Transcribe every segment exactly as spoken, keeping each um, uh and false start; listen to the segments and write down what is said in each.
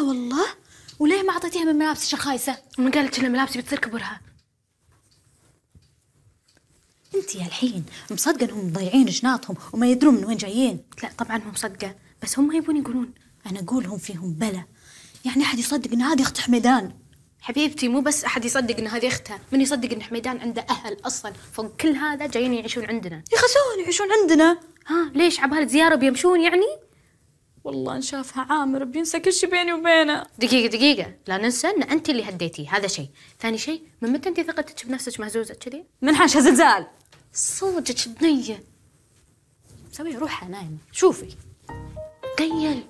والله. وليه ما اعطيتيها من ملابسك الخايسه؟ ومن قالت ان ملابسي بتصير كبرها؟ انت يا الحين مصدقه انهم مضيعين جناطهم وما يدرون من وين جايين؟ لا طبعا مو مصدقه، بس هم يبون يقولون. انا اقولهم فيهم بلا، يعني احد يصدق ان هذه اخت حميدان؟ حبيبتي مو بس احد يصدق ان هذه اختها، من يصدق ان حميدان عنده اهل اصلا، فوق كل هذا جايين يعيشون عندنا. يخسون يعيشون عندنا؟ ها ليش عبالة زياره بيمشون يعني؟ والله ان شافها عامر بينسى كل شيء بيني وبينه. دقيقه دقيقه، لا ننسى ان انت اللي هديتيه، هذا شيء. ثاني شيء، من متى انت ثقتك بنفسك مهزوزه كذي؟ من حاشها زلزال. صوتك بنيه مسوي روحها نايمه. شوفي قيل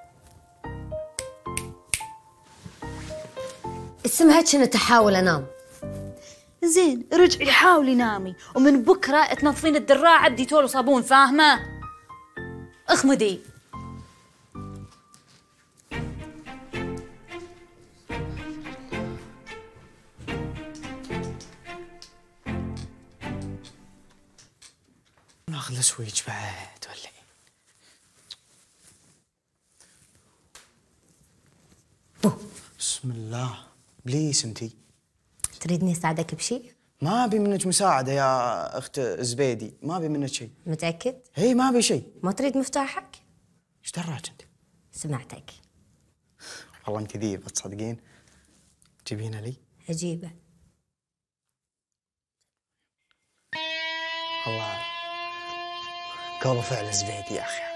اسمها كنت احاول انام. زين رجعي حاولي نامي، ومن بكره تنظفين الدراعه بديتول وصابون، فاهمه؟ اخمدي. ناخذ السويتش بعد ولا ايه؟ بسم الله. بليس انتي تريدني اساعدك بشيء؟ ما ابي منك مساعده يا اخت زبيدي، ما ابي منك شيء. متاكد؟ هي ما ابي شيء. ما تريد مفتاحك؟ ايش دراك انت؟ سمعتك. والله انت ذيبه تصدقين. تجيبينه لي؟ اجيبه. والله قالوا فعل زبيدي يا اخي.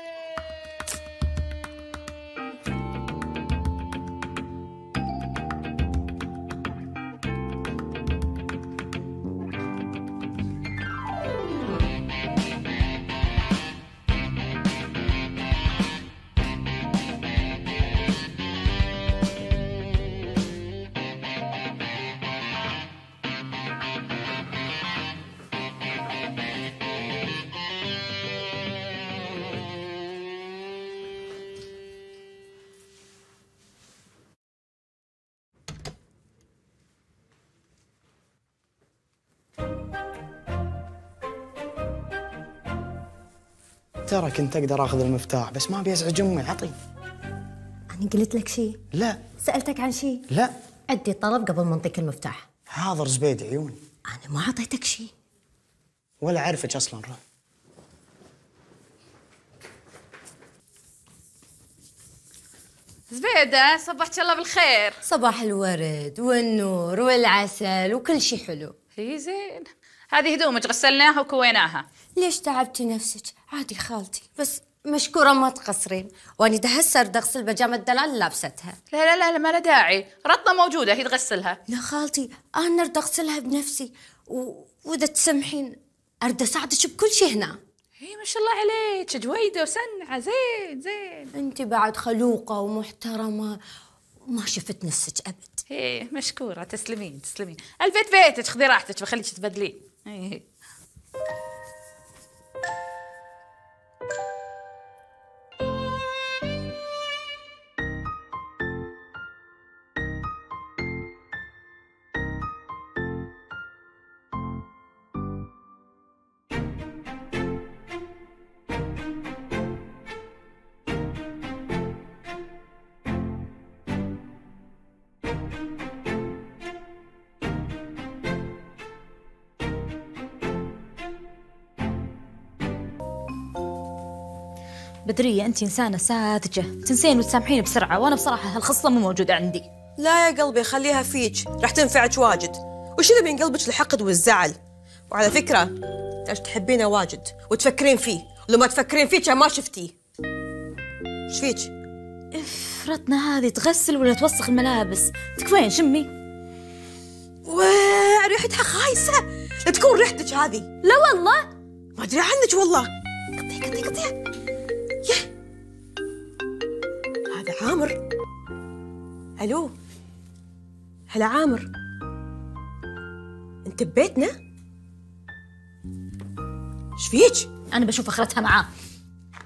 ترى كنت اقدر اخذ المفتاح بس ما ابي ازعج امي. عطي. انا قلت لك شيء؟ لا. سالتك عن شيء؟ لا. ادي الطلب قبل ما انطيك المفتاح. حاضر زبيدي عيوني. انا ما اعطيتك شيء ولا اعرفك اصلا. روح. زبيدة صبحك الله بالخير. صباح الورد والنور والعسل وكل شيء حلو. هي زين. هذه هدومك غسلناها وكويناها. ليش تعبتي نفسك؟ عادي خالتي، بس مشكورة ما تقصرين، واني ده هسه ارد اغسل بجامة دلال اللي لابستها. لا لا لا ما له داعي، رطة موجودة هي تغسلها. لا خالتي انا ارد اغسلها بنفسي، و... واذا تسمحين ارد اساعدك بكل شيء هنا. هي ما شاء الله عليك جويدة وسنعة. زين زين. انت بعد خلوقة ومحترمة وما شفت نفسك ابد. ايه مشكورة. تسلمين تسلمين. البيت بيتك، خذي راحتك بخليك تبدلين. ايه بدرية أنت إنسانة ساذجة، تنسين وتسامحين بسرعة، وأنا بصراحة هالخصلة مو موجودة عندي. لا يا قلبي خليها فيك، راح تنفعك واجد. وش اللي بين قلبك الحقد والزعل؟ وعلى فكرة ايش تحبينه واجد وتفكرين فيه، ولو ما تفكرين فيه كان ما شفتيه. ايش فيك؟ فرطنا هذه تغسل ولا توسخ الملابس؟ تكفين شمي. واه ريحتها خايسة، لا تكون ريحتك هذه. لا والله ما أدري عنك والله. قطيها قطيها قطيها. يه هذا عامر. الو هلا عامر، انت ببيتنا؟ ايش فيك؟ أنا بشوف آخرتها معاه.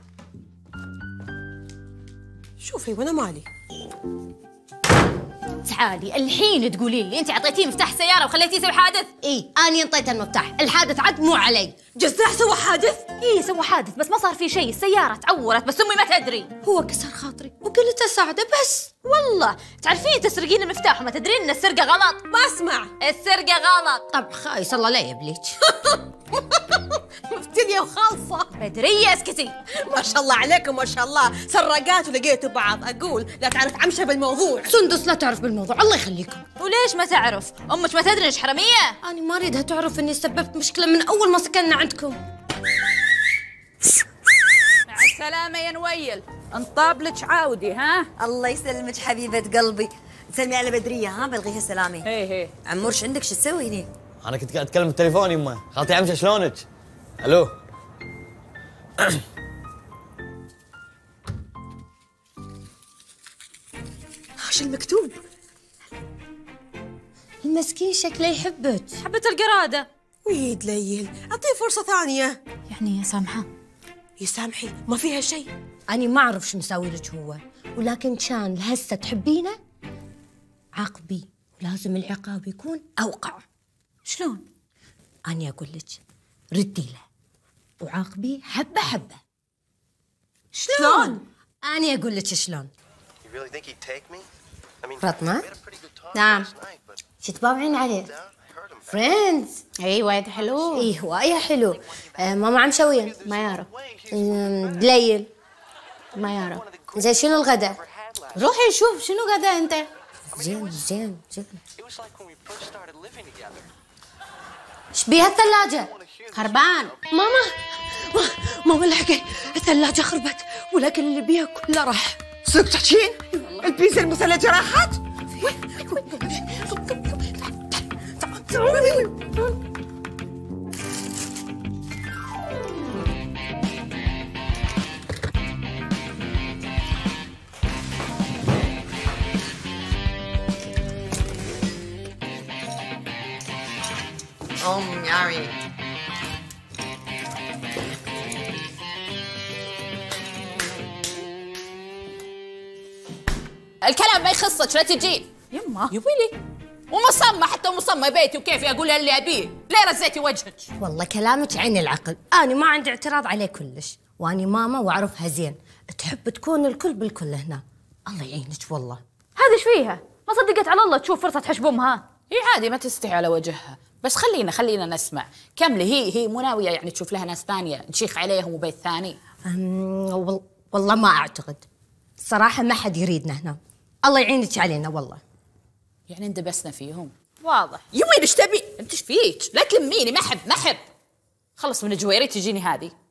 شوفي وانا مالي. تعالي الحين تقولين لي انت اعطيتيه مفتاح السياره وخليتيه يسوي حادث. اي اني انطيته المفتاح، الحادث عاد مو علي. جزاح سوى حادث؟ اي سوى حادث بس ما صار في شيء، السياره تعورت بس امي ما تدري. هو كسر خاطري وقلت اساعده بس. والله تعرفين تسرقين المفتاح وما تدرين ان السرقه غلط. ما اسمع. السرقه غلط. طب خايس الله لا يبليك. مفتدية وخالصة. بدريه اسكتي. ما شاء الله عليكم ما شاء الله، سراقات ولقيتوا بعض. اقول لا تعرف عمشه بالموضوع. سندس لا تعرف بالموضوع الله يخليكم. وليش ما تعرف؟ امك ما تدري انك حراميه؟ انا ما اريدها تعرف اني سببت مشكله من اول ما سكننا عندكم. مع السلامة يا نويل، انطاب لك عاودي ها؟ الله يسلمك حبيبة قلبي. سلمي على بدرية ها، بلغيها سلامي. هي هي عمور شو عندك شو تسوي هني؟ انا كنت قاعد اتكلم بالتليفون يمه. خالتي عمشه شلونك؟ الو. شو المكتوب؟ المسكين شكله يحبك. حبة القرادة. ويد ليل، اعطيه فرصة ثانية. يعني يا سامحة يسامحي ما فيها شيء. أنا ما أعرف شو مسوي لك هو، ولكن كان لهسه تحبينه عاقبي، ولازم العقاب يكون أوقع. شلون؟ أنا أقول لك ردي له وعاقبي حبة حبة. شلون؟ أنا أقول لك شلون. You really think he'd take me? I mean, فاطمة؟ we had a pretty good talk نعم. last night, but شو تباوعين عليه؟ I heard him back. فريندز. اي وايد حلو. إيه وايد حلو. آه ماما عم شوين؟ ما يعرف. أمم، دليل. ما يعرف. زين شنو الغدا؟ روحي شوف شنو غدا انت. زين زين زين. It was like when we first started living together. ايش بيها الثلاجة؟ خربان. ماما ما ماما لحقي، الثلاجة خربت ولكن اللي بيها كله راح. صدق تحكين؟ البيتزا المثلجة راحت؟ أم ياري. الكلام ما يخصك لا تجي. يما يا ويلي ومصمة حتى مصمة بيتي وكيفي أقول اللي أبيه. ليه رزيتي وجهك؟ والله كلامك عين العقل، أنا ما عندي اعتراض عليه كلش، وأني ماما وأعرفها زين، تحب تكون الكل بالكل هنا. الله يعينك والله. هذه ايش فيها؟ ما صدقت على الله تشوف فرصة تحش بأمها. هي عادي ما تستحي على وجهها، بس خلينا خلينا نسمع. كملي. هي هي مو ناوية يعني تشوف لها ناس ثانية نشيخ عليهم وبيت ثاني؟ أمم، وال- والله ما أعتقد صراحة، ما حد يريدنا هنا. الله يعينك علينا والله. يعني اندبسنا فيهم. واضح. يمي ايش تبي؟ انت ايش فيك؟ لا تلميني، ما احب ما احب. خلص من جويري تجيني هذه.